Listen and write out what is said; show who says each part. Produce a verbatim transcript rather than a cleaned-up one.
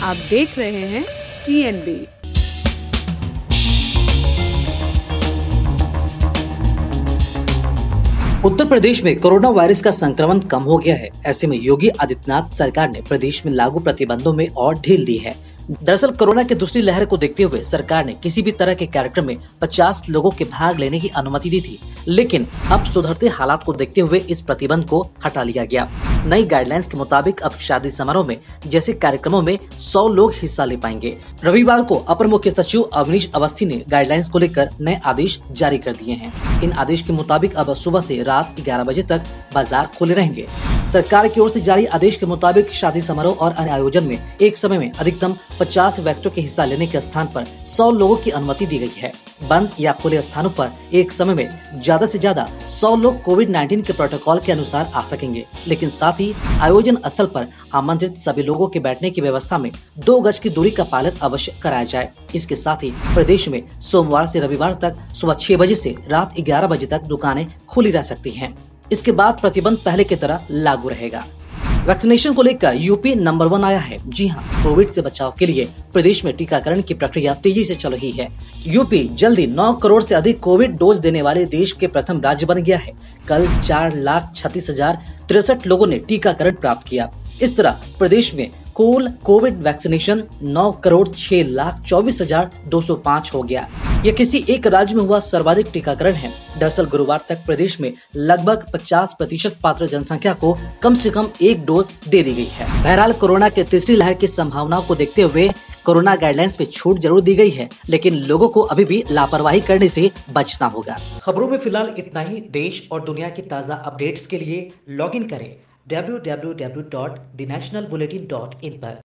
Speaker 1: आप देख रहे हैं T N B.
Speaker 2: Uttar Pradesh में कोरोना वायरस का संक्रमण कम हो गया है। ऐसे में योगी आदित्यनाथ सरकार ने प्रदेश में लागू प्रतिबंधों में और ढील दी है। दरअसल कोरोना की दूसरी लहर को देखते हुए सरकार ने किसी भी तरह के कार्यक्रम में पचास लोगों के भाग लेने की अनुमति दी थी, लेकिन अब सुधरते हालात को देखते हुए इस प्रतिबंध को हटा लिया गया। नई गाइडलाइंस के मुताबिक अब शादी समारोह में जैसे कार्यक्रमों में सौ लोग हिस्सा ले पाएंगे। रविवार को अपर मुख्य सचिव अवनीश अवस्थी ने गाइडलाइंस को लेकर नए आदेश जारी कर दिए हैं। इन आदेश के मुताबिक अब सुबह से रात ग्यारह बजे तक बाजार खुले रहेंगे। सरकार की ओर से जारी आदेश के मुताबिक शादी समारोह और अन्य आयोजन में एक समय में अधिकतम पचास व्यक्तियों के हिस्सा लेने के स्थान पर सौ लोगों की अनुमति दी गई है। बंद या खुले स्थानों पर एक समय में ज्यादा से ज्यादा सौ लोग कोविड नाइन्टीन के प्रोटोकॉल के अनुसार आ सकेंगे, लेकिन साथ ही आयोजन स्थल पर आमंत्रित सभी लोगों के बैठने की व्यवस्था में दो गज की दूरी का पालन अवश्य कराया जाए। इसके साथ ही प्रदेश में सोमवार से रविवार तक सुबह छह बजे से रात ग्यारह बजे तक दुकानें खुली रह सकती हैं। इसके बाद प्रतिबंध पहले की तरह लागू रहेगा। वैक्सीनेशन को लेकर यूपी नंबर वन आया है। जी हां, कोविड से बचाव के लिए प्रदेश में टीकाकरण की प्रक्रिया तेजी से चल रही है। यूपी जल्दी नौ करोड़ से अधिक कोविड डोज देने वाले देश के प्रथम राज्य बन गया है। कल चार लाख छत्तीस हजार तिरसठ लोगों ने टीकाकरण प्राप्त किया। इस तरह प्रदेश में कुल कोविड वैक्सीनेशन नौ करोड़ छह लाख चौबीस हजार दो सौ पाँच हो गया। यह किसी एक राज्य में हुआ सर्वाधिक टीकाकरण है। दरअसल गुरुवार तक प्रदेश में लगभग पचास प्रतिशत पात्र जनसंख्या को कम से कम एक डोज दे दी गई है। बहरहाल कोरोना के तीसरी लहर की संभावनाओं को देखते हुए कोरोना गाइडलाइंस में छूट जरूर दी गई है, लेकिन लोगों को अभी भी लापरवाही करने से बचना होगा। खबरों में फिलहाल इतना ही। देश और दुनिया की ताज़ा अपडेट्स के लिए लॉग इन करें W W W dot the national bulletin dot in पर।